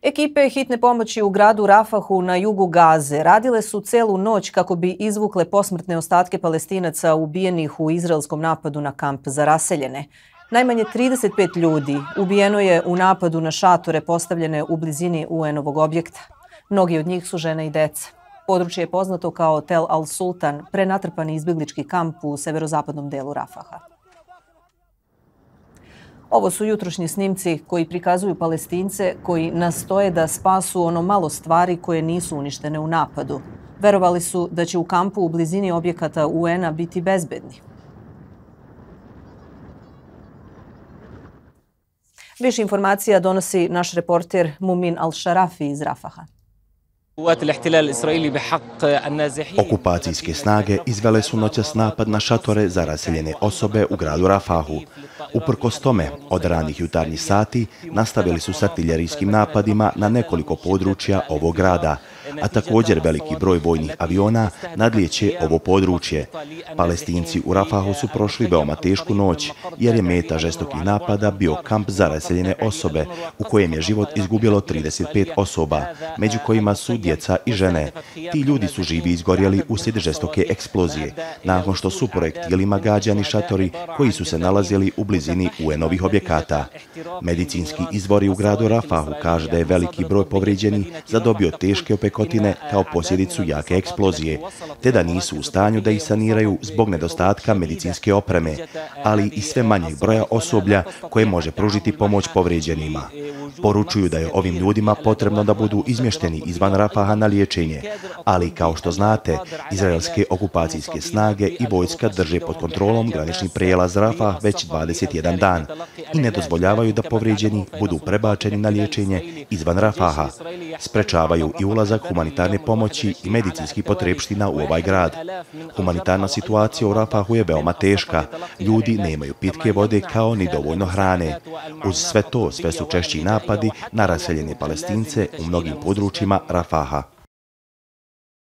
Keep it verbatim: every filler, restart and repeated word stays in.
Ekipe hitne pomoći u gradu Rafahu na jugu Gaze radile su celu noć kako bi izvukle posmrtne ostatke Palestinaca ubijenih u izraelskom napadu na kamp za raseljene. Najmanje trideset pet ljudi ubijeno je u napadu na šatore postavljene u blizini U N-ovog objekta. Mnogi od njih su žene i deca. Područje je poznato kao Tel al-Sultan, prenatrpani izbjeglički kamp u severozapadnom delu Rafaha. Ovo su jutrošnji snimci koji prikazuju Palestince koji nastoje da spasu ono malo stvari koje nisu uništene u napadu. Verovali su da će u kampu u blizini objekata U N-a biti bezbedni. Više informacija donosi naš reporter Mumin Al-Sharafi iz Rafaha. Okupacijske snage izvele su noćas napad na šatore za raseljene osobe u gradu Rafahu. Uprkos tome, od ranih jutarnjih sati nastavili su s artiljerijskim napadima na nekoliko područja ovog grada, a također veliki broj vojnih aviona nadlijeće ovo područje. Palestinci u Rafahu su prošli veoma tešku noć, jer je meta žestokih napada bio kamp za raseljene osobe, u kojem je život izgubilo trideset pet osoba, među kojima su djeca i žene. Ti ljudi su živi izgorjeli uslijed žestoke eksplozije, nakon što su projektilima gađani šatori koji su se nalazili u blizini U N-ovih objekata. Medicinski izvori u gradu Rafahu kaže da je veliki broj povrijeđenih zadobio teške opekotine kao posljedicu jake eksplozije, te da nisu u stanju da ih saniraju zbog nedostatka medicinske opreme, ali i sve manjeg broja osoblja koje može pružiti pomoć povrijeđenima. Poručuju da je ovim ljudima potrebno da budu izmješteni izvan Rafaha na liječenje, ali kao što znate, izraelske okupacijske snage i vojska drže pod kontrolom granični prijelaz Rafah već dvadeset jedan dan i ne dozvoljavaju da povrijeđeni budu prebačeni na liječenje izvan Rafaha. Sprečavaju i ulazak humanitarne pomoći i medicinskih potrepština u ovaj grad. Humanitarna situacija u Rafahu je veoma teška. Ljudi nemaju pitke vode kao ni dovoljno hrane. Uz sve to, sve su češći napadi na raseljene Palestince u mnogim područjima Rafaha.